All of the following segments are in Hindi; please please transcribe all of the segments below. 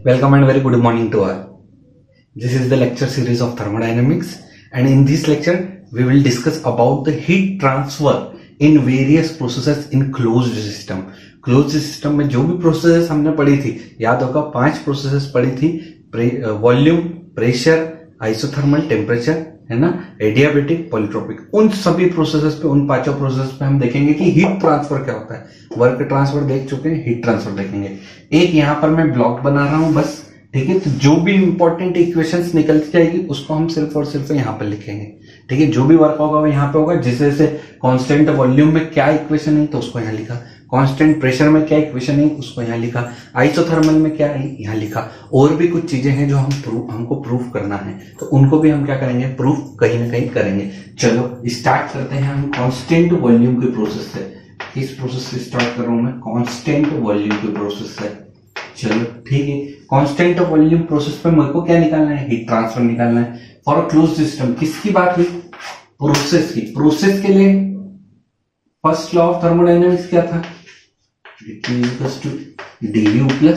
Welcome and very good morning to all. This is the lecture series of thermodynamics, and in this lecture we will discuss about the heat transfer in various processes in closed system. Closed system में जो भी प्रोसेसेस हमने पढ़ी थी, याद होगा 5 प्रोसेसेस पढ़ी थी, वॉल्यूम, प्रेशर, आइसोथर्मल, टेम्परेचर, है ना, एडियाबेटिक, पॉलीट्रोपिक। उन सभी प्रोसेसेस पे, उन 5 प्रोसेस पे हम देखेंगे कि हीट ट्रांसफर क्या होता है। वर्क ट्रांसफर देख चुके हैं, हीट ट्रांसफर देखेंगे। एक यहाँ पर मैं ब्लॉक बना रहा हूं बस, ठीक है। तो जो भी इंपॉर्टेंट इक्वेशंस निकलती जाएगी उसको हम सिर्फ और सिर्फ यहाँ पर लिखेंगे, ठीक है। जो भी वर्क होगा वो यहाँ पे होगा। जैसे कांस्टेंट वॉल्यूम में क्या इक्वेशन है तो उसको यहाँ लिखा, कांस्टेंट प्रेशर में क्या इक्वेशन है उसको यहाँ लिखा, आइसोथर्मल में क्या है यहाँ लिखा। और भी कुछ चीजें हैं जो हमको प्रूफ करना है, तो उनको भी हम क्या करेंगे, प्रूफ कहीं ना कहीं करेंगे। चलो स्टार्ट करते हैं हम कांस्टेंट वॉल्यूम के प्रोसेस से। किस प्रोसेस से स्टार्ट कर रहा हूं मैं? कांस्टेंट वॉल्यूम के प्रोसेस से। चलो ठीक है, कांस्टेंट वॉल्यूम प्रोसेस पे मेरे को क्या निकालना है? हीट ट्रांसफर निकालना है फॉर अ क्लोज्ड सिस्टम। किसकी बात हुई? प्रोसेस की। प्रोसेस के लिए फर्स्ट लॉ ऑफ थर्मोडायनेमिक्स क्या था? du प्लस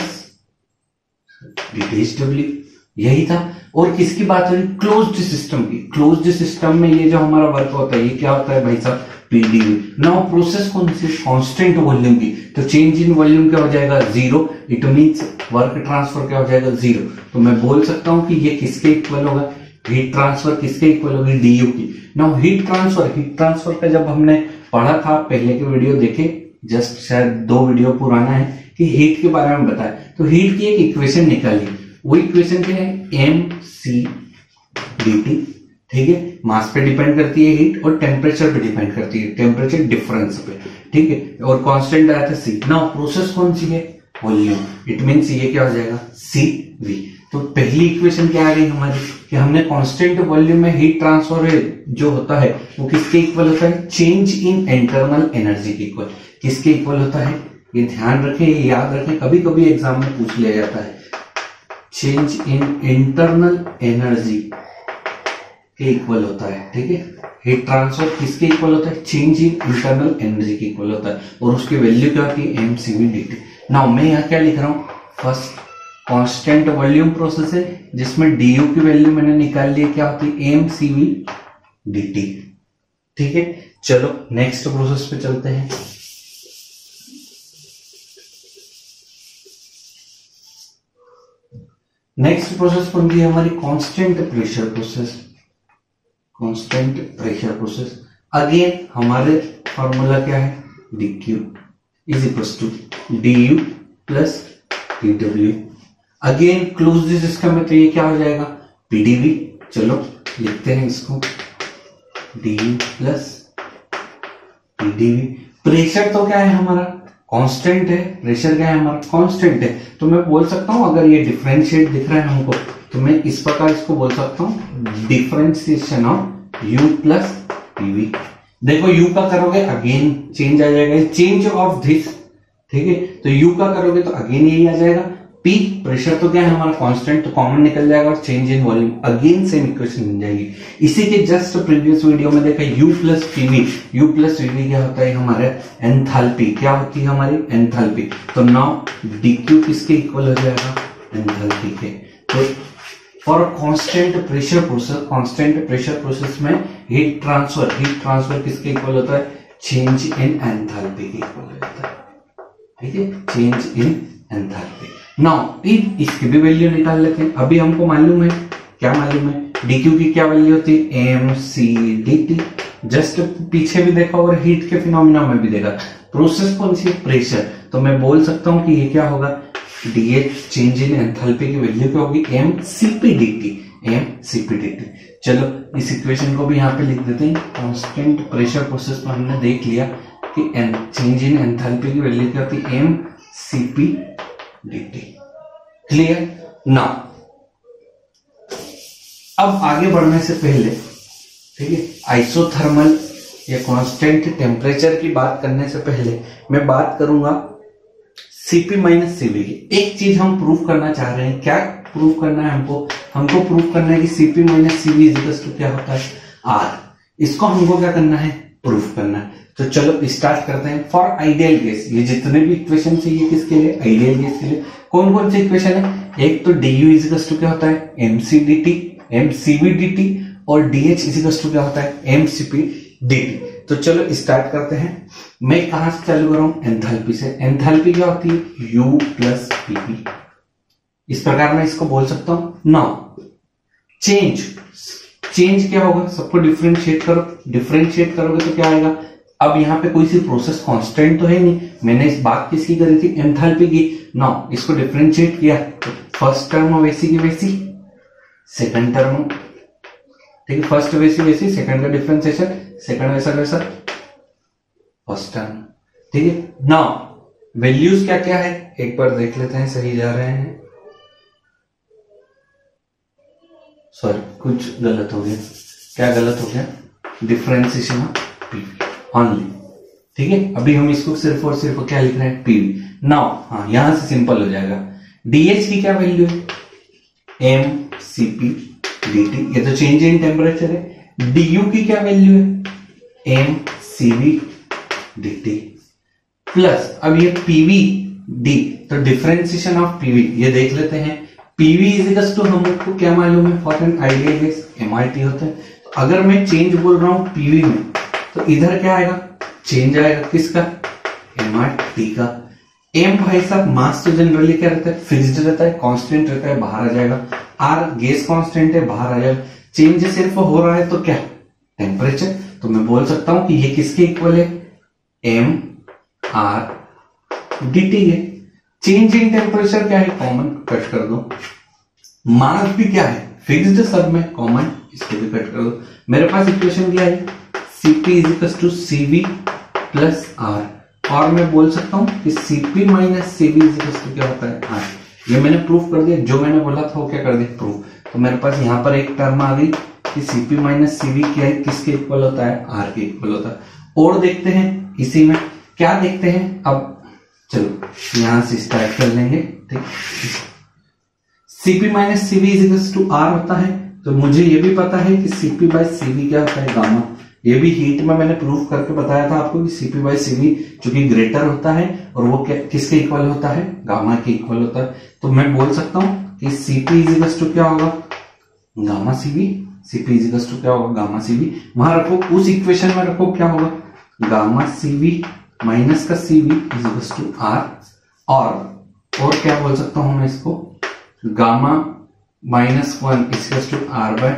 dw, यही था। और किसकी बात हो रही? क्लोज्ड सिस्टम की। क्लोज्ड सिस्टम में ये जो हमारा वर्क होता है ये क्या होता है भाई साहब? pdv। नाउ प्रोसेस कौन सी? कांस्टेंट वॉल्यूम की। तो चेंज इन वॉल्यूम क्या हो जाएगा? 0। इट मींस वर्क ट्रांसफर क्या हो जाएगा? 0। तो मैं बोल सकता हूं कि ये किसके इक्वल होगा? हीट ट्रांसफर किसके इक्वल होगी? du की। नाउ हीट ट्रांसफर का जब हमने पढ़ा था, पहले के वीडियो देखे, जस्ट शायद 2 वीडियो पुराना है, कि हीट के बारे में बताया। तो हीट की एक इक्वेशन निकाली। वो इक्वेशन क्या है? mc dt, ठीक है। मास पे डिपेंड करती है हीट, और टेम्परेचर पे डिपेंड करती है, टेम्परेचर डिफरेंस पे, ठीक है। और कांस्टेंट आया था c। नाउ प्रोसेस कौन सी है? वॉल्यूम। इट मींस ये क्या हो जाएगा? cv। तो पहली इक्वेशन क्या आ गई हमारी कि हमने कांस्टेंट वॉल्यूम में हीट ट्रांसफर जो होता है वो किसके इक्वल होता है? चेंज इन इंटरनल एनर्जी के इक्वल। किसके इक्वल होता है? ये ध्यान रखें, ये याद रखें, कभी कभी एग्जाम में पूछ लिया जाता है। चेंज इन इंटरनल एनर्जी के इक्वल होता है, ठीक है। हीट ट्रांसफर किसके इक्वल होता है? चेंज इन इंटरनल एनर्जी के इक्वल होता है, और उसकी वैल्यू क्या होती है? mcv dt। नाउ मैं यहाँ क्या लिख रहा हूं? फर्स्ट कांस्टेंट वॉल्यूम प्रोसेस है जिसमें du की वैल्यू मैंने निकाल ली, क्या होती है? mcv dt, ठीक है। चलो नेक्स्ट प्रोसेस पे चलते हैं। नेक्स्ट प्रोसेस कौन सी है हमारी? Constant pressure process. Constant pressure process again हमारे फॉर्मूला क्या है? dq is equal to du plus dw। Again closed system में तो ये क्या हो जाएगा? pdv। चलो लिखते हैं इसको, du प्लस pdv। प्रेशर तो क्या है हमारा? कांस्टेंट है। प्रेशर क्या है हमारा? कांस्टेंट है। तो मैं बोल सकता हूं, अगर ये डिफरेंशिएट दिख रहा है हमको, तो मैं इस प्रकार इसको बोल सकता हूं, differentiation of u plus pv। देखो u का करोगे अगेन चेंज आ जाएगा, चेंज ऑफ दिस, ठीक है। तो u का करोगे तो अगेन यही आ जाएगा। p प्रेशर तो क्या है हमारा? कांस्टेंट, तो कॉमन निकल जाएगा, और change in volume again same equation बन जाएगी। इसी के जस्ट प्रीवियस वीडियो में देखा u plus pv। u plus pv क्या होता है? हमारे एंथैल्पी। क्या होती है हमारी? एंथैल्पी। तो नाउ dq किसके इक्वल हो जाएगा? एंथैल्पी के। तो for constant pressure process, constant pressure process में हीट ट्रांसफर किसके इक्वल होता है? चेंज इन एंथैल्पी के इक्वल होता है, ठीक है। Change in enthalpy. नाउ इसकी भी वैल्यू निकाल लेते हैं। अभी हमको मालूम है, क्या मालूम है? dq की क्या वैल्यू होती है? mc dt। जस्ट पीछे भी देखा और हीट के फिनोमिना में भी देखा। प्रोसेस कौन सी? प्रेशर। तो मैं बोल सकता हूं कि ये क्या होगा? dh चेंज इन एंथैल्पी की वैल्यू क्या होगी? mcp dt। चलो इस इक्वेशन को भी यहाँ पे लिख देते हैं। कांस्टेंट प्रेशर प्रोसेस में हमने देख लिया कि चेंज इन एंथैल्पी की वैल्यू क्या होती है? mcp dt। क्लियर? नाउ अब आगे बढ़ने से पहले, ठीक है, आइसोथर्मल या कांस्टेंट टेम्परेचर की बात करने से पहले मैं बात करूंगा Cp माइनस Cv की। एक चीज हम प्रूफ करना चाह रहे हैं। क्या प्रूफ करना है हमको प्रूफ करना है कि Cp minus Cv equals to क्या होता है? R। इसको हमको क्या करना है? प्रूफ करना है। तो चलो स्टार्ट करते हैं। फॉर आइडियल गैस, ये जितने भी इक्वेशन है ये किसके लिए? आइडियल गैस के लिए। कौन कौन सी इक्वेशन है? एक तो du इजिकल्स टू क्या होता है mcv dt और dh इजिकल्स टू क्या होता है mcp dt। तो चलो स्टार्ट करते हैं। मैं कहां से चालू कर रहा हूं, एंथैल्पी से। एंथैल्पी क्या होती है u प्लस pv, इस प्रकार मैं इसको बोल सकता हूं। नाउ चेंज क्या होगा, सबको डिफरेंशिएट करो, डिफरेंशिएट करोगे तो क्या आएगा। अब यहाँ पे कोई सी प्रोसेस कांस्टेंट तो है नहीं, मैंने इस बात किसकी करी थी, एंथैल्पी की। नाउ इसको डिफरेंशिएट किया तो फर्स्ट टर्म वैसी की वैसी, सेकंड टर्म ठीक है, फर्स्ट वैसी सेकंड का डिफरेंशिएशन, सेकंड वैसा वैसा, फर्स्ट टर्म ठीक है। नाउ वैल्यूज क्या क्या है एक बार देख लेते हैं, सही जा रहे हैं। सॉरी कुछ गलत हो गया, क्या गलत हो गया, डिफरेंशिएशन ऑफ पीवी ओनली, ठीक है। अभी हम इसको सिर्फ और सिर्फ क्या लिख रहे हैं, पीवी। नाउ हाँ यहां से सिंपल हो जाएगा। डीएच की क्या वैल्यू है, M C P D T, ये तो चेंज इन टेम्परेचर है। डी यू की क्या वैल्यू है, M C V D T plus, अब ये पीवी डी, तो डिफरेंशिएशन ऑफ पीवी ये देख लेते हैं। पीवी इजिकल्स टू हमको क्या मालूम है, for an ideal gas MIT होता है। तो अगर मैं चेंज बोल रहा हूं पीवी में, तो इधर क्या आएगा, चेंज आएगा किसका, एमआईटी का। एम भाई साहब मास तो जनरली क्या रहता है, फिक्स्ड रहता है, कांस्टेंट रहता है, बाहर आ जाएगा। आर गैस कांस्टेंट है, बाहर आ जाएगा। चेंज सिर्फ हो रहा है तो क्या, टेम्परेचर। तो मैं बोल सकता हूं कि ये किसके इक्वल है, एम आर डी टी है। चेंज इन टेम्परेचर क्या है, कॉमन कट कर दो। मास भी क्या है, फिक्स्ड, सब में कॉमन, इसको भी कट कर दो। मेरे पास इक्वेशन क्या है, Cp equals to Cv plus R, और मैं बोल सकता हूं कि Cp minus Cv equals to क्या होता है, R। ये मैंने प्रूफ कर दिया, जो मैंने बोला था वो क्या कर दिया, प्रूफ। तो मेरे पास यहां पर एक टर्म आ गई कि Cp माइनस Cv क्या है, किसके इक्वल होता है, R के इक्वल होता है। और देखते हैं इसी में क्या देखते हैं। अब चलो यहां से स्टार्ट कर लेंगे, ठीक। Cp minus Cv equals to R होता है, तो मुझे ये भी पता है कि Cp बाय Cv क्या होता है, गामा। ये भी हीट में मैंने प्रूफ करके बताया था आपको कि Cp बाय Cv चूंकि ग्रेटर होता है और वो किसके इक्वल होता है, गामा के इक्वल होता है। तो मैं बोल सकता हूं कि Cp इजिकल्स टू क्या होगा, gamma Cv। Cp equals to क्या होगा, गामा Cv। वहां रखो, उस इक्वेशन में रखो क्या होगा, गामा Cv माइनस का Cv इजिकल्स टू R। और क्या बोल सकता हूं मैं इसको, gamma minus 1 equals to R by,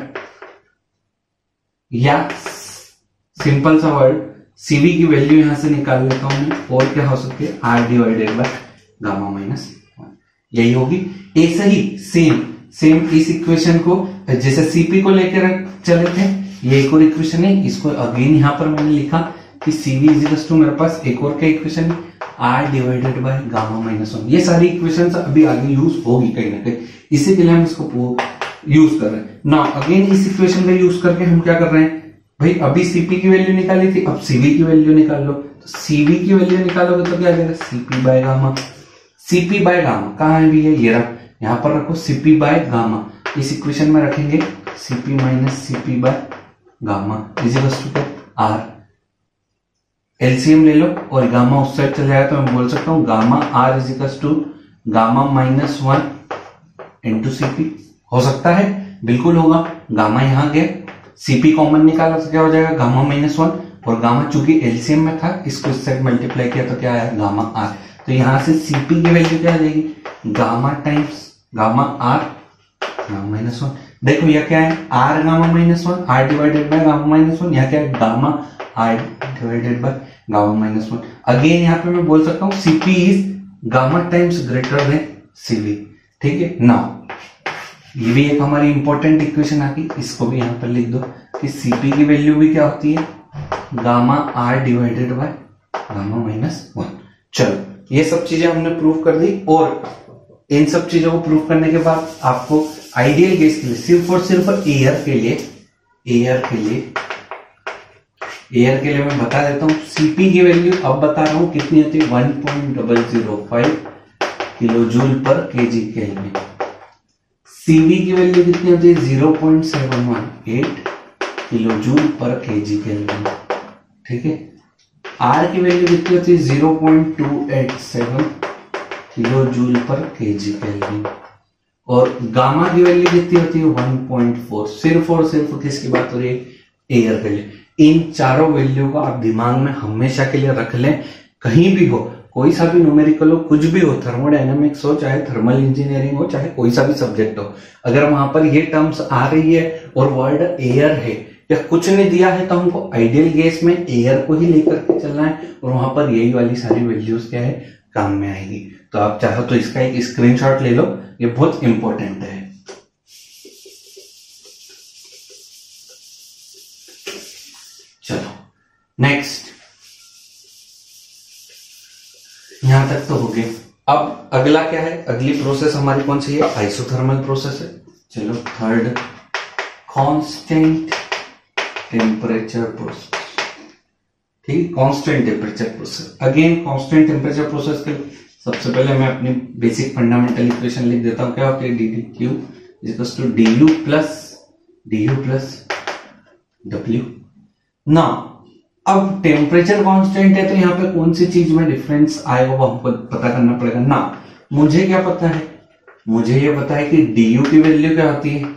या सिंपल सा वर्ड Cv की वैल्यू यहां से निकाल लेता हूं मैं, और क्या हो सकती है, R divided by gamma minus 1, यही होगी। ऐसे ही सेम इस इक्वेशन को जैसे Cp को लेकर चले थे, ये एक और इक्वेशन है, इसको अगेन यहां पर मैंने लिखा कि Cv इजिकल्स टू, मेरे पास एक और क्या इक्वेशन है, R divided by gamma minus 1। ये सारी इक्वेशन अभी आगे यूज होगी कहीं ना कहीं, इसी के लिए हम इसको यूज कर रहे हैं ना। अगेन इस इक्वेशन का यूज करके हम क्या कर रहे हैं भाई, अभी Cp की वैल्यू निकाली थी, अब Cv की वैल्यू निकाल लो। तो Cv की वैल्यू निकालोगे तो क्या आ जाएगा, Cp by gamma. Cp by gamma कहाँ है भी है, ये रहा, यहां पर रखो Cp बाय गामा। इस इक्वेशन में रखेंगे Cp minus Cp by gamma equals to R। LCM ले लो और गामा उस साइड चले जाएगा, तो मैं बोल सकता हूं gamma R equals to gamma minus 1 into Cp। हो सकता है, बिल्कुल होगा। गामा यहां गया, Cp कॉमन निकाला तो क्या हो जाएगा, गामा माइनस 1, और गामा चूंकि एलसीएम में था, इसको इस साइड मल्टीप्लाई किया तो क्या आया, गामा R। तो यहां से Cp की वैल्यू क्या आ जाएगी, gamma times gamma R gamma minus 1। देखो यह क्या है, R gamma minus 1, R divided by gamma minus 1। यहाँ क्या है, gamma R divided by gamma minus 1। Again यहाँ पे मैं बोल सकता हूँ Cp is gamma times greater than Cv, ठीक है। नाउ ये भी एक हमारी इंपॉर्टेंट इक्वेशन आ गई, इसको भी यहां पर लिख दो कि Cp की वैल्यू भी क्या होती है, gamma R divided by gamma minus 1। चलो ये सब चीजें हमने प्रूव कर दी, और इन सब चीजों को प्रूव करने के बाद आपको आइडियल गैस के लिए सिर्फ और सिर्फ एयर के लिए मैं बता देता हूं। Cp की वैल्यू अब बता रहा हूं कितनी होती है, 1.005 kilo joule per KG kelvin. Cv की वैल्यू कितनी होती है, 0.718 kilo joule per KG kelvin, ठीक है। R की वैल्यू कितनी होती है, 0.287 kilo joule per KG kelvin, और गामा की वैल्यू कितनी होती है 1.4। सिर्फ और सिर्फ किसकी बात हो रही है, एयर के लिए। इन चारों वैल्यू को आप दिमाग में हमेशा के लिए रख लें, कहीं भी हो, कोई सा भी न्यूमेरिकल हो, कुछ भी हो, थर्मोडायनामिक्स हो, चाहे थर्मल इंजीनियरिंग हो, चाहे कोई सा भी सब्जेक्ट हो, अगर वहां पर ये टर्म्स आ रही है और वर्ड एयर है या कुछ नहीं दिया है, तो हमको आइडियल गैस में एयर को ही लेकर के चलना है और वहां पर यही वाली सारी वैल्यूज क्या है, काम में आएगी। तो आप चाहो तो इसका एक स्क्रीनशॉट ले लो, ये बहुत इंपॉर्टेंट है। चलो नेक्स्ट, यहां तक तो हो गया। अब अगला क्या है, अगली प्रोसेस हमारी कौन सी है, आइसोथर्मल प्रोसेस है। चलो थर्ड, कांस्टेंट टेम्परेचर प्रोसेस। ठीक, constant temperature process. Again constant temperature process के सबसे पहले मैं अपनी बेसिक फंडामेंटल इक्वेशन लिख देता हूं। क्या होती है, D D Q equals to D U plus W. ना अब टेम्परेचर कांस्टेंट है तो यहाँ पे कौन सी चीज में डिफरेंस आएगा वो हमको पता करना पड़ेगा ना। मुझे क्या पता है, मुझे ये पता है कि डी यू की वैल्यू क्या होती है,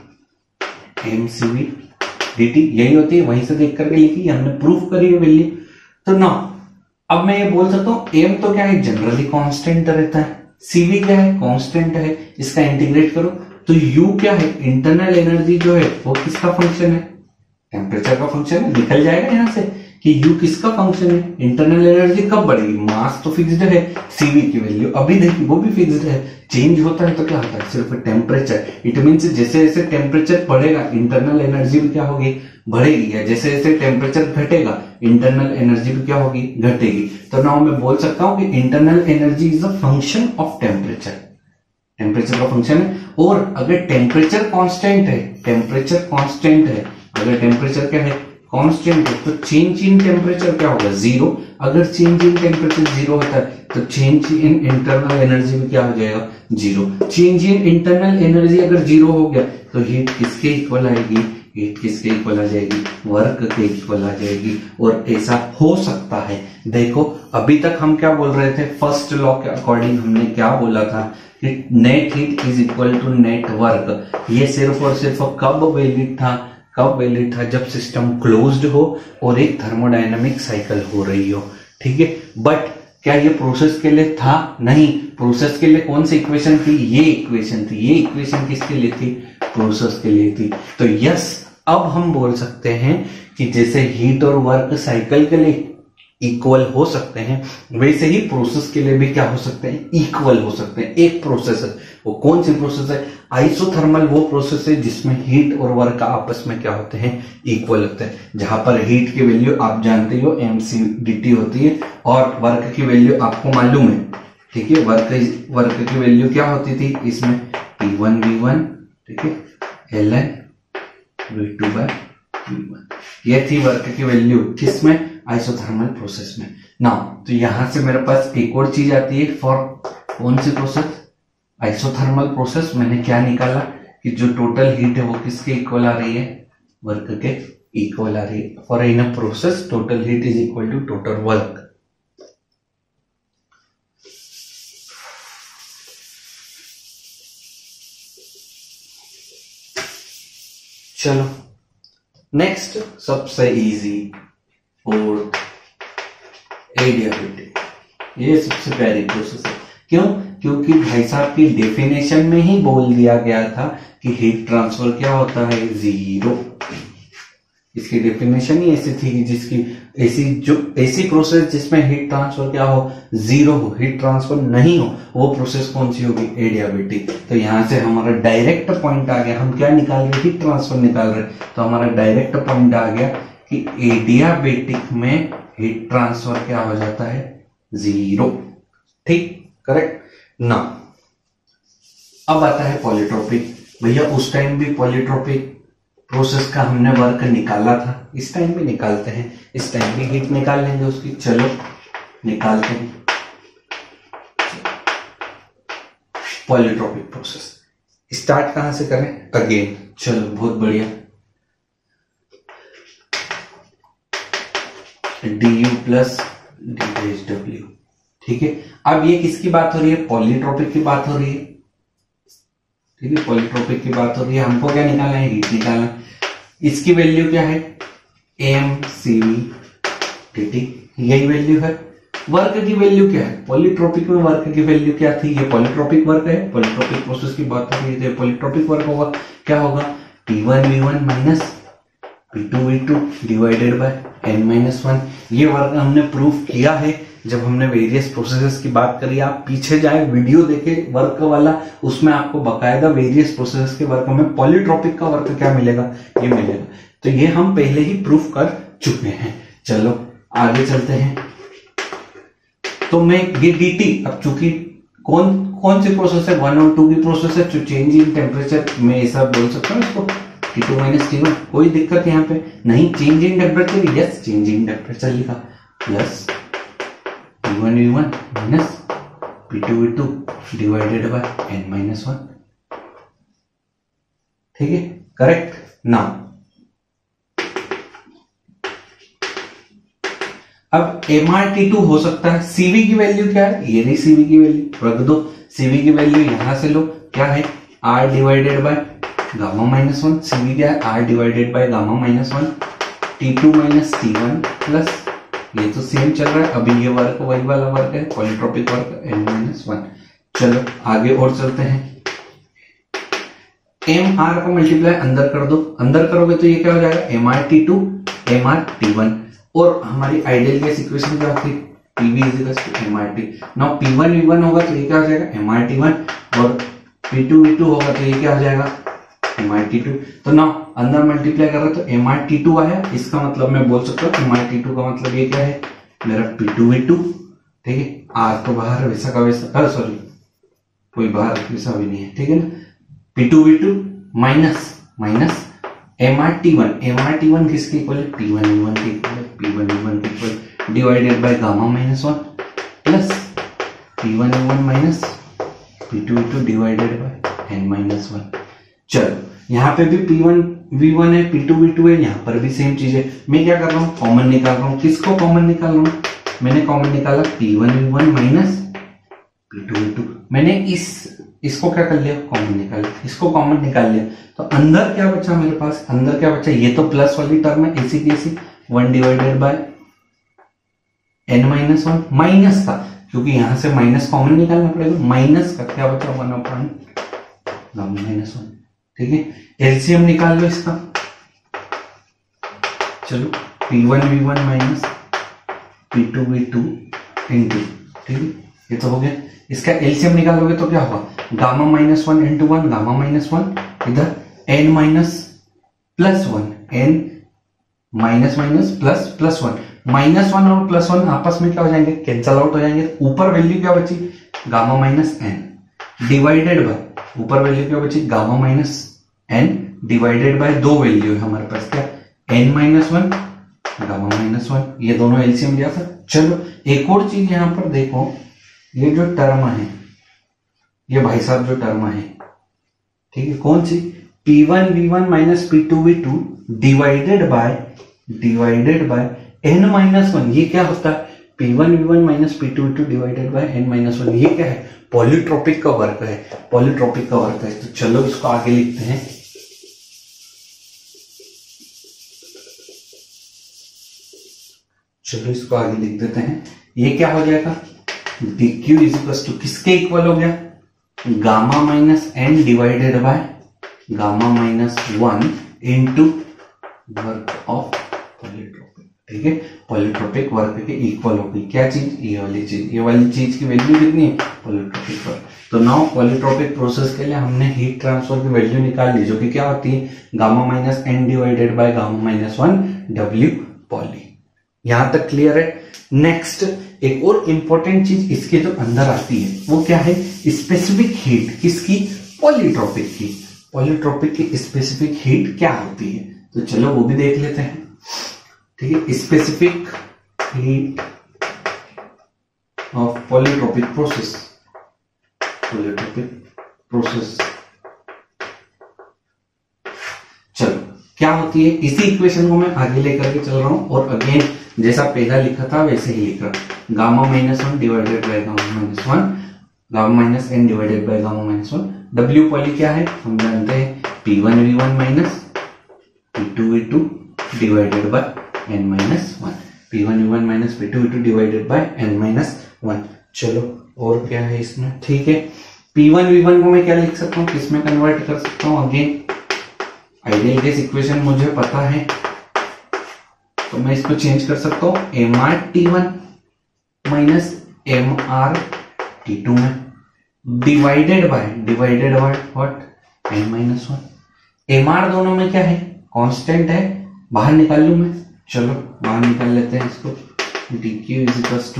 एमसीवी dt, यही होती है, वहीं से देख करके लिखी, हमने प्रूफ करी है वैल्यू। तो ना अब मैं ये बोल सकता हूं एम तो क्या है, जनरली कांस्टेंट रहता है, सीवी क्या है, कांस्टेंट है, इसका इंटीग्रेट करो तो यू क्या है, इंटरनल एनर्जी जो है वो किसका फंक्शन है, टेम्परेचर का फंक्शन है। निकल जाएगा यहां से कि यू किसका फंक्शन है, इंटरनल एनर्जी कब बढ़ेगी, मास तो फिक्स्ड है, सीवी की वैल्यू अभी देखिए वो भी फिक्स्ड है, चेंज होता है तो क्या होता है, सिर्फ टेम्परेचर। इट मीन्स जैसे जैसे टेम्परेचर बढ़ेगा इंटरनल एनर्जी भी क्या होगी, बढ़ेगी, या जैसे जैसे टेम्परेचर घटेगा इंटरनल एनर्जी भी क्या होगी, घटेगी। तो नाउ मैं बोल सकता हूं कि internal energy is a function of temperature, temperature का फंक्शन है। और अगर टेम्परेचर कांस्टेंट है, टेम्परेचर कांस्टेंट है, अगर टेम्परेचर क्या है, कांस्टेंट है, तो चेंज इन टेम्परेचर क्या होगा, जीरो। अगर चेंज इन टेम्परेचर जीरो होता है तो चेंज इन इंटरनल एनर्जी भी क्या हो जाएगा, zero. Change in internal energy अगर जीरो हो गया तो हीट किसके इक्वल आएगी, हीट किसके इक्वल आ जाएगी, वर्क के इक्वल आ जाएगी। और ऐसा हो सकता है, देखो अभी तक हम क्या बोल रहे थे, फर्स्ट लॉ के अकॉर्डिंग हमने क्या बोला था कि net heat is equal to net work. ये सिर्फ और सिर्फ कब वैलिड था, कब वैलिड था, जब सिस्टम क्लोज्ड हो और एक थर्मोडायनामिक साइकिल हो रही हो, ठीक है। बट क्या ये प्रोसेस के लिए था, नहीं। प्रोसेस के लिए कौन सी इक्वेशन थी, ये इक्वेशन थी। ये इक्वेशन किसके लिए थी, प्रोसेस के लिए थी। तो यस, अब हम बोल सकते हैं कि जैसे हीट और वर्क साइकिल के लिए इक्वल हो सकते हैं, वैसे ही प्रोसेस के लिए भी क्या हो सकते हैं, इक्वल हो सकते हैं। एक प्रोसेस है, वो कौन सी प्रोसेस है, आइसोथर्मल वो प्रोसेस है जिसमें हीट और वर्क आपस में क्या होते हैं, इक्वल होते हैं। जहां पर हीट की वैल्यू आप जानते हो mc/dt होती है और वर्क की वैल्यू आपको मालूम है, ठीक है। वर्क की वैल्यू क्या होती थी इसमें, P1V1, ठीक है, ln V2/V1, ये थी वर्क की वैल्यू किसमें, आइसोथर्मल प्रोसेस में। नाउ तो यहां से मेरे पास एक और चीज आती है, फॉर कौन सी प्रोसेस, आइसोथर्मल प्रोसेस। मैंने क्या निकाला कि जो टोटल हीट है वो किसके इक्वल आ रही है, वर्क के इक्वल आ रही है। For in a process total heat is equal to total work. चलो नेक्स्ट, सबसे इजी, फोर्थ, एडियाबेटिक। ये सबसे प्यारी प्रोसेस है। क्यों, क्योंकि भाई साहब की डेफिनेशन में ही बोल दिया गया था कि हीट ट्रांसफर क्या होता है, जीरो। इसकी डेफिनेशन ही ऐसी थी कि जिसकी ऐसी प्रोसेस जिसमें हीट ट्रांसफर क्या हो, जीरो हो, हीट ट्रांसफर नहीं हो, वो प्रोसेस कौन सी होगी, एडियाबेटिक। तो यहां से हमारा डायरेक्ट पॉइंट आ गया, हम क्या निकाल रहे, हीट ट्रांसफर निकाल रहे, तो हमारा डायरेक्ट पॉइंट आ गया कि एडियाबेटिक में हीट ट्रांसफर क्या हो जाता है, जीरो। ठीक, करेक्ट ना। अब आता है पॉलीट्रोपिक। भैया उस टाइम भी पॉलीट्रोपिक प्रोसेस का हमने वर्क निकाला था, इस टाइम भी निकालते हैं, इस टाइम भी हीट निकाल लेंगे उसकी। चलो निकालते हैं पॉलीट्रोपिक प्रोसेस। स्टार्ट कहां से करें, अगेन, चलो बहुत बढ़िया, du प्लस dHW, ठीक है। अब ये किसकी बात हो रही है, पॉलीट्रोपिक की बात हो रही है, ठीक है, पॉलीट्रोपिक की बात हो रही है, हमको क्या निकालना है, हीट निकालना है। इसकी वैल्यू क्या है, mCv dt, यही वैल्यू है। वर्क की वैल्यू क्या है, पॉलीट्रोपिक में वर्क की वैल्यू क्या थी, ये पॉलीट्रोपिक वर्क है, पॉलीट्रोपिक प्रोसेस की बात हो रही है, पॉलीट्रोपिक वर्क होगा, क्या होगा, P1V1 minus P2V2 divided by n-1। ये वर्क हमने प्रूफ किया है जब हमने वेरियस प्रोसेसेस की बात करी। आप पीछे जाए वीडियो देखे वर्क वाला, उसमें आपको बकायदा वेरियस प्रोसेसेस के वर्क में पॉलीट्रोपिक का वर्क क्या मिलेगा, ये मिलेगा। तो ये हम पहले ही प्रूफ कर चुके हैं। चलो आगे चलते हैं। तो मैं ये dt, अब चूंकि कौन सी प्रोसेस है, 1 और 2 की प्रोसेस है, जो चेंज इन टेम्परेचर में ऐसा बोल सकता हूँ इसको, T2 माइनस T1, कोई दिक्कत यहाँ पे नहीं। Change in temperature, yes change in temperature लिखा, plus P1V1 minus P2V2 divided by n-1। ठीक है, करेक्ट। नाउ अब mRT2 हो सकता है, CV की वैल्यू क्या है, ये रही CV की वैल्यू, रख दो। CV की वैल्यू यहां से लो, क्या है, R divided by gamma minus 1। CV क्या है, R divided by gamma minus 1, T2 minus T1 plus, ये तो सेम चल रहा है, अभी ये वर्क वही वाला वर्क है, पॉलीट्रोपिक वर्क n-1। चलो आगे और चलते हैं। mR को मल्टीप्लाई अंदर कर दो, अंदर करोगे तो ये क्या हो जाएगा, mRT2 mRT1, और हमारी आइडियल गैस इक्वेशन क्या होती है, PV is to mRT। Now P1V1 होगा तो ये क्या हो जाएगा, mRT1, और P2V2 होगा तो ये क्या हो जाएगा, mRT2। तो नाउ अंदर मल्टीप्लाई कर रहे तो mRT2 आया, इसका मतलब मैं बोल सकता हूँ mRT2 का मतलब ये क्या है, मेरा P2V2। ठीक है, R तो बाहर वैसा का वैसा, सॉरी कोई बाहर वैसा भी नहीं है, ठीक है ना, P2V2 minus minus mRT1, mRT1 किसके इक्वल है, P1V1 के इक्वल है, P1V1 के equal divided by gamma minus 1 plus P1V1 minus P2V2 divided by n-1। चलो यहाँ पे भी P1V1 है, P2V2 है, यहाँ पर भी सेम चीज है। मैं क्या कर रहा हूँ, कॉमन निकाल रहा हूँ। किसको कॉमन निकाल रहा हूँ, मैंने कॉमन निकाला P1V1 माइनस P2V2। मैंने इसको क्या कर लिया, कॉमन निकाल लिया, इसको कॉमन निकाल लिया, तो अंदर क्या बचा मेरे पास, अंदर क्या बचा, ये तो प्लस वाली टर्म है, ऐसी की ऐसी 1 डिवाइडेड बाय n-1 माइनस का, क्योंकि यहां से माइनस कॉमन निकालना पड़ेगा, माइनस का क्या बचा 1/(-1). ठीक है, एलसीएम निकाल लो इसका। चलो P1V1 माइनस P2V2 इंटू, ठीक है, ये तो हो गया। इसका एलसीएम निकालोगे तो क्या होगा, gamma minus 1 into 1 gamma minus 1, इधर n minus plus 1, n minus minus plus plus 1, -1 और +1 आपस में क्या हो जाएंगे, कैंसल आउट हो जाएंगे। ऊपर वैल्यू क्या बची, gamma minus n divided by, ऊपर वैल्यू क्या बची, gamma minus n divided by दो वैल्यू है हमारे पास, क्या n-1 गामा -1, ये दोनों एलसीएम लिया था। चलो एक और चीज यहां पर देखो, ये जो टर्म है, ये भाई साहब जो टर्म है, ठीक है, कौन सी, P1V1 minus P2V2 divided by n-1, ये क्या होता है, P1V1 minus P2V2 divided by n-1, ये क्या है, पॉलीट्रोपिक का वर्क है, पॉलीट्रोपिक का वर्क है। तो चलो इसको आगे लिखते हैं। चलो इसको आगे लिख देते हैं। ये क्या हो जाएगा, dq इज इक्वल टू किसके इक्वल हो गया, gamma minus n divided by gamma minus 1 into work of polytropic. ठीक है, पॉलीट्रोपिक वर्क के इक्वल हो गई क्या चीज, ये वाली चीज, ये वाली चीज की वैल्यू कितनी है, पॉलीट्रोपिक वर्क। तो नाउ पॉलीट्रोपिक प्रोसेस के लिए हमने हीट ट्रांसफर की वैल्यू निकाल ली, जो कि क्या होती है, gamma minus n divided by gamma minus 1 W poly. यहां तक क्लियर है। नेक्स्ट एक और इंपॉर्टेंट चीज इसके जो अंदर आती है वो क्या है, स्पेसिफिक हीट, किसकी, पॉलीट्रोपिक की। पॉलीट्रोपिक की स्पेसिफिक हीट क्या होती है, तो चलो वो भी देख लेते हैं। ठीक है, specific heat of polytropic process, polytropic process. चलो क्या होती है, इसी इक्वेशन को मैं आगे लेकर के चल रहा हूं, और अगेन जैसा पहला लिखा था वैसे ही लिख रहा, gamma -1 divided by gamma -1, gamma -n divided by gamma -1 W poly क्या है, हम जानते हैं P1V1 minus P2V2 divided by n minus 1, P1V1 minus P2V2 divided by n minus 1। चलो और क्या है इसमें, ठीक है, P1V1 को मैं क्या लिख सकता हूँ, किसमें कन्वर्ट कर सकता हूँ, अगेन आइडियल गैस इक्वेशन मुझे पता है, तो मैं इसको चेंज कर सकता हूँ MrT1 माइनस MrT2 में divided by what, n minus 1। Mr दोनों में क्या है, कांस्टेंट है, बाहर निकाल लूं मैं, चलो बाहर निकाल लेते हैं इसको, dq is equals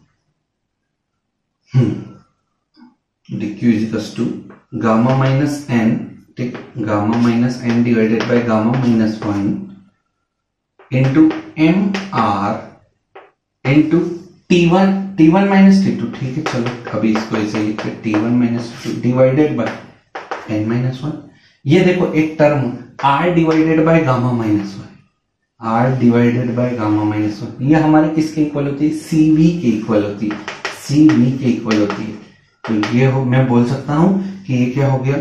to gamma minus n, ठीक, gamma minus n divided by gamma minus 1 into mr into T1 minus T2, ठीक है, चलो अभी इसको ऐसे लिखते हैं T1 minus T2 divided by n minus 1। ये देखो एक term r divided by gamma minus 1, r divided by gamma minus 1, ये हमारे किसके इक्वल होती है, CV के इक्वल होती है, CV के इक्वल होती है। तो ये हो, मैं बोल सकता हूं कि ये क्या हो गया,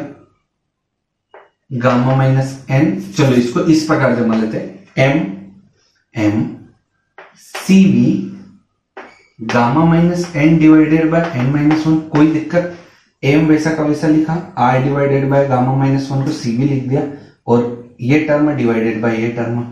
गामा माइनस n, चलो इसको इस प्रकार जमा लेते हैं, m CV gamma minus n divided by n minus 1, कोई दिक्कत, m वैसा का वैसा लिखा, r divided by gamma minus 1 को CV लिख दिया, और ये टर्म डिवाइडेड बाय ये टर्म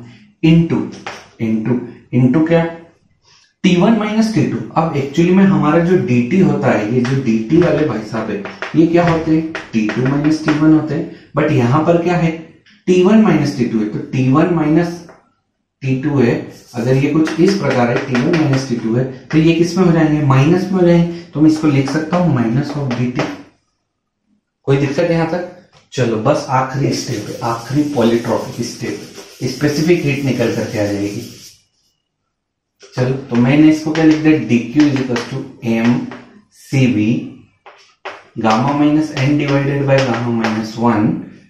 इंटू क्या, T1 माइनस T2। अब एक्चुअली में हमारा जो dt होता है, ये जो dt वाले भाई साहब है, ये क्या होते हैं, T2 माइनस T1 होते हैं, बट यहां पर क्या है, T1 माइनस T2 है, तो T1 माइनस T2 है, अगर ये कुछ इस प्रकार है, T1 माइनस T2 है, तो ये किस में हो जाएंगे, माइनस में हो जाएंगे, तो मैं इसको लिख सकता हूं माइनस ऑफ dt। कोई दिक्कत है यहां तक, चलो बस आखिरी स्टेप है, आखिरी पॉलीट्रॉपिक स्टेप, स्पेसिफिक हीट निकल करके आ जाएगी। चलो तो मैंने इसको क्या लिख दिया, dq is equal to m CV gamma minus n divided by gamma minus 1,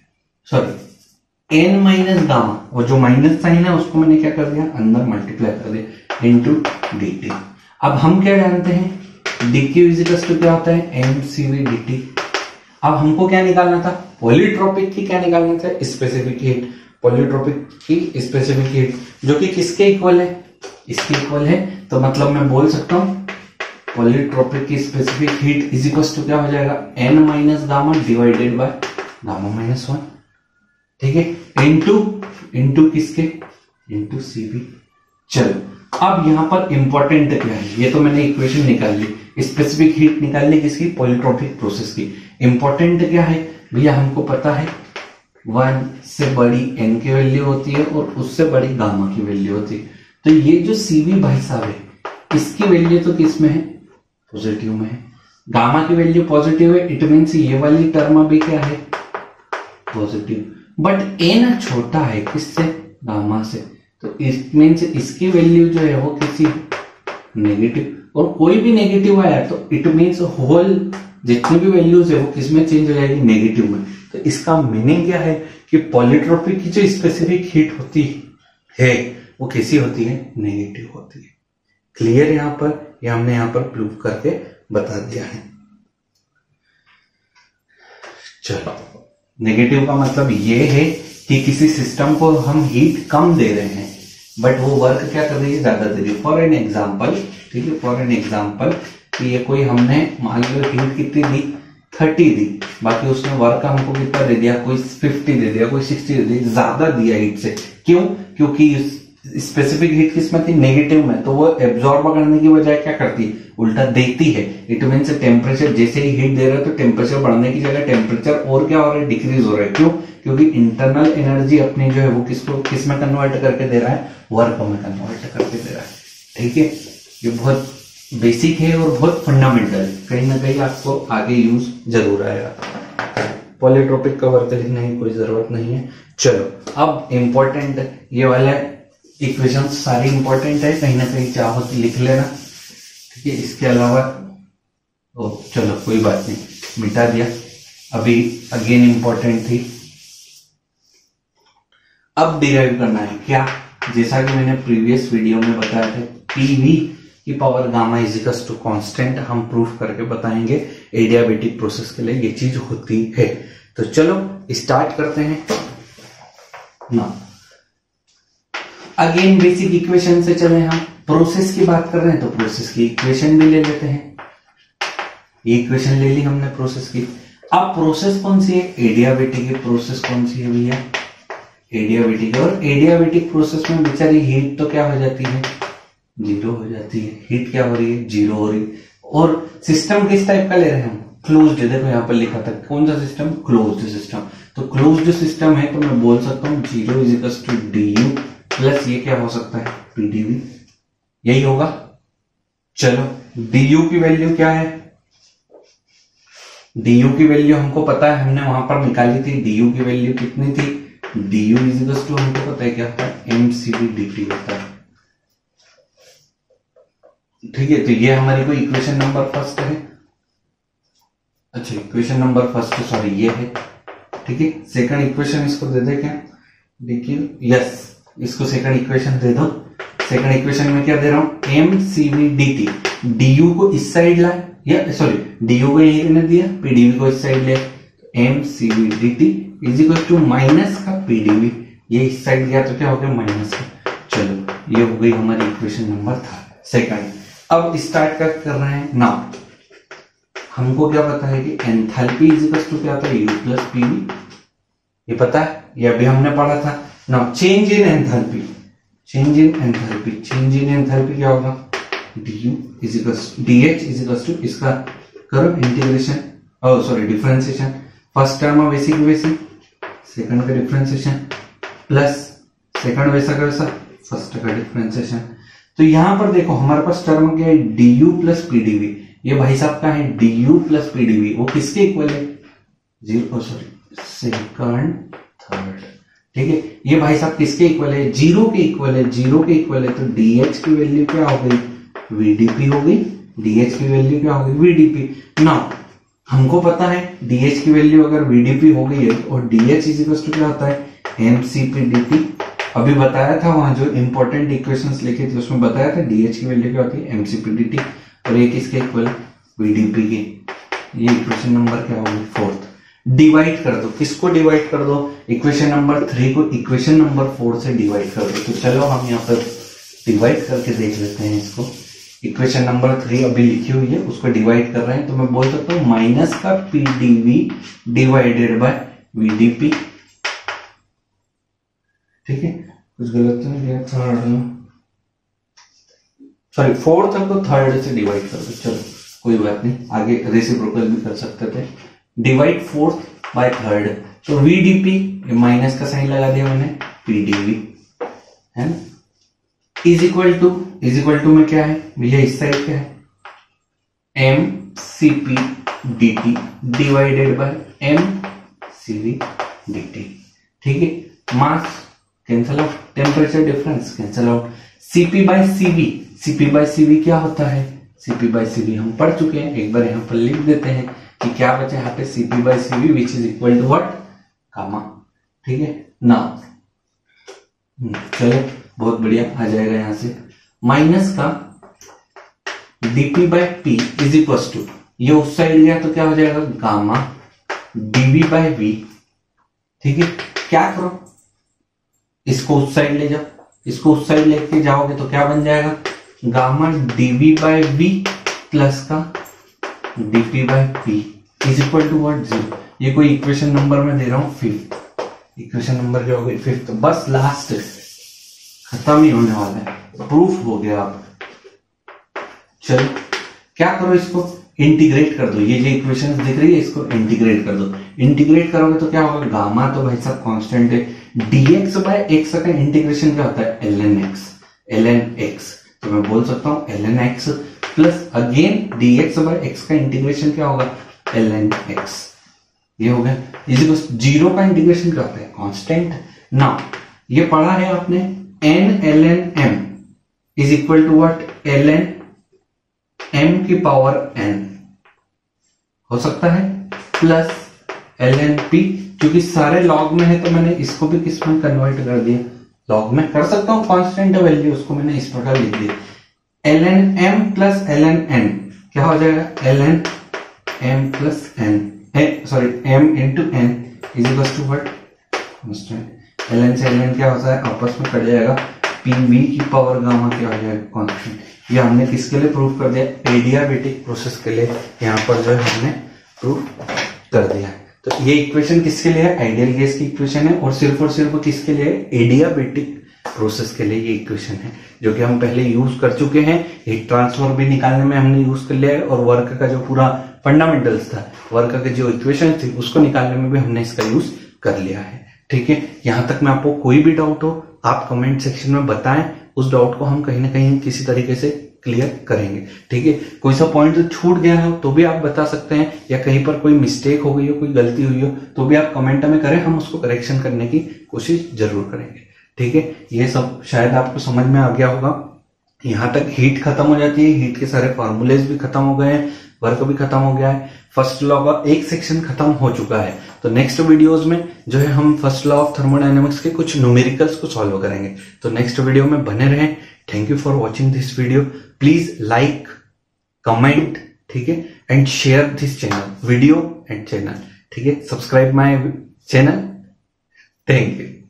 sorry n minus gamma, और जो माइनस साइन है उसको मैंने क्या कर दिया, अंदर मल्टीप्लाई कर दिया इनटू dt। अब हम क्या जानते हैं, dq इज इक्वल टू क्या होता है, m CV dt। अब हमको क्या निकालना था, पॉलीट्रॉपिक की क्या निकालना था, स्पेसिफिक हीट, पॉलीट्रॉपिक की स्पेसिफिक हीट, जो कि किसके इक्वल है, इसके इक्वल है, तो मतलब मैं बोल सकता हूं पॉलीट्रॉपिक की specific heat is equal to क्या हो जाएगा, n minus gamma divided by gamma minus 1, ठीक है, इंटू किसके, इंटू CV। चलो अब यहां पर इंपॉर्टेंट क्या है, ये तो मैंने इक्वेशन निकाल ली, स्पेसिफिक हीट निकाल ली किसकी, पॉलीट्रॉपिक प्रोसेस की। इंपॉर्टेंट क्या है भैया, हमको पता है 1 से बड़ी n की वैल्यू होती है और उससे बड़ी गामा की वैल्यू होती है, तो ये जो CV भाई साहब है, इसकी वैल्यू तो किस में है, पॉजिटिव में है, गामा की वैल्यू पॉजिटिव है, इट मीन्स ये वाली टर्म भी क्या है, पॉजिटिव, बट n छोटा है किससे, गामा से, तो इट मीन्स इसकी वैल्यू जो है वो किसी नेगेटिव, और कोई भी नेगेटिव आया तो इट मीन्स होल जितनी भी वैल्यूज है वो किसमें चेंज हो जाएगी, नेगेटिव में। तो इसका मीनिंग क्या है कि पॉलीट्रॉपिक की जो स्पेसिफिक हीट होती है वो कैसी होती है, नेगेटिव होती है। क्लियर यहां पर, ये हमने यहां पर प्रूव करके बता दिया है। चलो नेगेटिव का मतलब ये है कि किसी सिस्टम को हम हीट कम दे रहे हैं बट वो वर्क क्या कर रही है, ज्यादा दे रही है। फॉर एन एग्जाम्पल, ठीक है, फॉर एन एग्जाम्पल कि ये कोई हमने मान लो हीट कितनी दी, 30 दी, बाकी उसने वर्क हमको कितना दे दिया, कोई 50 दे दिया, कोई 60 दे दिया, ज्यादा दिया हीट से। क्यों? क्योंकि स्पेसिफिक हीट किसमें थी, नेगेटिव में, तो वो एब्जॉर्ब करने की बजाय क्या करती है, उल्टा देती है। इट मीन टेम्परेचर जैसे ही हीट दे रहा है तो टेम्परेचर बढ़ने की जगह टेम्परेचर और क्या हो रहा है, डिक्रीज हो रहा है। क्यों? क्योंकि इंटरनल एनर्जी अपनी जो है वो किसको किस में कन्वर्ट करके दे रहा है, वर्क में कन्वर्ट करके दे रहा है। ठीक है, ये बहुत बेसिक है और बहुत फंडामेंटल है, कहीं ना कहीं आपको आगे यूज जरूर आएगा। पॉलीट्रोपिक का वर्क लिखने की कोई जरूरत नहीं है। चलो अब इम्पोर्टेंट ये वाला इक्वेशन सारी इंपॉर्टेंट है, कहीं ना कहीं चाहो तो लिख लेना। ठीक है, इसके अलावा चलो कोई बात नहीं, मिटा दिया। अभी अगेन इंपॉर्टेंट थी, अब डिराइव करना है क्या, जैसा कि मैंने प्रीवियस वीडियो में बताया था, पीवी की power gamma is equal to constant हम प्रूफ करके बताएंगे। एडियाबेटिक प्रोसेस के लिए ये चीज होती है। तो चलो स्टार्ट करते हैं ना। अगेन बेसिक इक्वेशन से चले, हम प्रोसेस की बात कर रहे हैं तो प्रोसेस की इक्वेशन भी ले लेते हैं। ये इक्वेशन ले ली हमने प्रोसेस की। अब प्रोसेस कौन सी है? एडियाबेटिक है। प्रोसेस कौन सी है भैया? एडियाबेटिक। और एडियाबेटिक प्रोसेस में बेचारी हीट तो क्या हो जाती है? जीरो हो जाती है। हीट क्या हो रही है? जीरो हो रही है। और सिस्टम किस टाइप का ले रहे हैं हम? क्लोज्ड। देखो यहाँ पर लिखा था कौन सा सिस्टम? Closed system. तो क्लोज्ड सिस्टम है तो मैं बोल सकता हूँ zero is equals to D U plus ये क्या हो सकता है? पीडीवी। यही होगा। चलो डी यू की वैल्यू क्या है? डी यू की वैल्यू हमको पता है, हमने वहां पर निकाली थी। डी यू की वैल्यू कितनी थी? D U is equals to हमको पता है क्या होता है? एमसीवी डी होता है। ठीक है, तो ये हमारी कोई इक्वेशन नंबर फर्स्ट है। अच्छा इक्वेशन नंबर फर्स्ट सॉरी ये है। ठीक है, सेकंड इक्वेशन इसको दे दे क्या? देखिए यस, इसको सेकंड इक्वेशन दे दो। सेकंड इक्वेशन में क्या दे रहा हूं? M C V D T. D U को इस साइड लाए, या सॉरी डी यू को यही ने दिया, पीडीवी को इस साइड ले। M C V D T is equal to minus का पीडीवी। ये इस साइड गया तो क्या हो गया? माइनस का। चलो ये हो गई हमारी इक्वेशन नंबर सेकंड। अब स्टार्ट कर रहे हैं ना। हमको क्या पता है कि एंथैल्पी इज इक्वल टू क्या होता है? U plus PV. ये पता है, ये अभी हमने पढ़ा था ना। Change in enthalpy, change in enthalpy, change in enthalpy क्या होगा? D U is equal D H is equal to, इसका करो integration, sorry differentiation. First term basic basic, second का डिफरेंशिएशन प्लस सेकंड वैसा का वैसा, फर्स्ट का डिफरेंशिएशन। तो यहां पर देखो हमारे पास टर्म क्या है? D U plus PDV. ये भाई साहब का है डी यू प्लस पीडीवी। वो किसके इक्वल है? Zero sorry second third. ठीक है, ये भाई साहब किसके इक्वल है? जीरो के इक्वल है। जीरो के इक्वल है तो डीएच की वैल्यू क्या हो गई? वीडीपी हो गई। डीएच की वैल्यू क्या हो गई? वीडीपी। ना हमको पता है डीएच की वैल्यू अगर वीडीपी हो गई है और डीएच इज इक्वल टू क्या होता है? एमसीपीडीटी। अभी बताया था वहां जो इंपॉर्टेंट इक्वेशंस लिखे थे उसमें बताया था डीएच की वैल्यू क्या होती है? एमसीपीडीटी। और ये किसके इक्वल? वीडीपी के। ये इक्वेशन नंबर क्या होगी? फोर्थ। डिवाइड कर दो, किसको डिवाइड कर दो? इक्वेशन नंबर 3 को इक्वेशन नंबर 4 से डिवाइड कर दो। तो चलो हम यहाँ पर डिवाइड करके देख लेते हैं इसको। इक्वेशन नंबर 3 अभी लिखी हुई है, उसको डिवाइड कर रहे हैं तो मैं बोल सकता हूँ माइनस का पीडीवी डिवाइडेड बाय वीडीपी। ठीक है, कुछ गलत तो नहीं किया? थर्ड सॉरी फोर्थ को थर्ड से डिवाइड कर दो। चलो कोई बात नहीं, आगे रेसिप्रोकल भी कर सकते थे। डिवाइड फोर्थ बाय थर्ड, तो वीडीपी माइनस का साइन लगा दिया मैंने, पीडीवी है ना, इज इक्वल टू में क्या है भैया? इस साइड क्या है? M CP dt divided by M CV dt। ठीक है, mass cancel out, temperature difference cancel out. CP by CV, CP by CV क्या होता है? सीपी बाय सीवी हम पढ़ चुके हैं, एक बार यहाँ पर लिख देते हैं कि क्या बचा यहाँ पे? CP by CV which is equal to what? Gamma. ठीक है ना, चलो बहुत बढ़िया आ जाएगा यहाँ से। माइनस का DP by P is equal to, ये उस साइड गया तो क्या हो जाएगा? Gamma DV by V. ठीक है, क्या करो इसको उस साइड ले जाओ, इसको उस साइड लेके जाओगे तो क्या बन जाएगा? Gamma DV by V plus का DP by P is equal to what? 0। ये कोई इक्वेशन नंबर में दे रहा हूं फिफ्थ। इक्वेशन नंबर क्या हो गई? फिफ्थ। बस लास्ट, खत्म ही होने वाला है, प्रूफ हो गया। अब चलो क्या करो, इसको इंटीग्रेट कर दो। ये जो इक्वेशन दिख रही है इसको इंटीग्रेट कर दो। इंटीग्रेट करोगे तो क्या होगा? गामा तो भाई साहब कांस्टेंट है, dx बाय x का इंटीग्रेशन क्या होता है? ln x। तो मैं बोल सकता हूं ln x plus again dx by x का इंटीग्रेशन क्या होगा? ln x। ये हो गया। इसी जीरो का इंटीग्रेशन क्या होता है? कांस्टेंट। ना ये पढ़ा है आपने, n ln m is equal to what? ln m की पावर n हो सकता है प्लस ln p, क्योंकि सारे लॉग में है तो मैंने इसको भी किस में कन्वर्ट कर दिया? लॉग में कर सकता हूं, कांस्टेंट वैल्यू उसको मैंने इस प्रकार लिख दिया। ln m plus ln n क्या हो जाएगा? ln m plus N, sorry m into N is equal to what, constant. ln से ln क्या होता है, आपस में कट जाएगा, pv की पावर गामा क्या हो जाएगा, कांस्टेंट। ये हमने किसके लिए प्रूफ कर दिया, एडियाबेटिक प्रोसेस के लिए यहाँ पर जो है हमने प्रूफ कर दिया है। तो ये इक्वेशन किसके लिए है, आइडियल गैस की इक्वेशन है, और सिर्फ किसके लिए, एडियाबेटिक प्रोसेस के लिए ये इक्वेशन है, जो कि हम पहले यूज कर चुके हैं। हीट ट्रांसफर भी निकालने में हमने यूज कर लिया है, और वर्क का जो पूरा फंडामेंटल्स था, वर्क के जो इक्वेशन थी उसको निकालने में भी हमने इसका यूज कर लिया है। ठीक है, यहां तक में आपको कोई भी डाउट हो आप कमेंट सेक्शन में बताएं, उस डाउट को हम कहीं ना कहीं किसी तरीके से क्लियर करेंगे। ठीक है, कोई सा पॉइंट जो छूट गया हो तो भी आप बता सकते हैं, या कहीं पर कोई मिस्टेक हो गई हो, कोई गलती हुई हो तो भी आप कमेंट में करें, हम उसको करेक्शन करने की कोशिश जरूर करेंगे। ठीक है, ये सब शायद आपको समझ में आ गया होगा। यहां तक हीट खत्म हो जाती है, हीट के सारे फॉर्मूलेज भी खत्म हो गए हैं, वर्क भी खत्म हो गया है, फर्स्ट लॉ का एक सेक्शन खत्म हो चुका है। तो नेक्स्ट वीडियोस में जो है हम फर्स्ट लॉ ऑफ थर्मोडायनेमिक्स के कुछ न्यूमेरिकल्स को सॉल्व करेंगे। तो नेक्स्ट वीडियो में बने रहें। Thank you for watching this video. Please like, comment, ठीक है, and share this channel, video and channel. ठीक है, subscribe my channel. Thank you.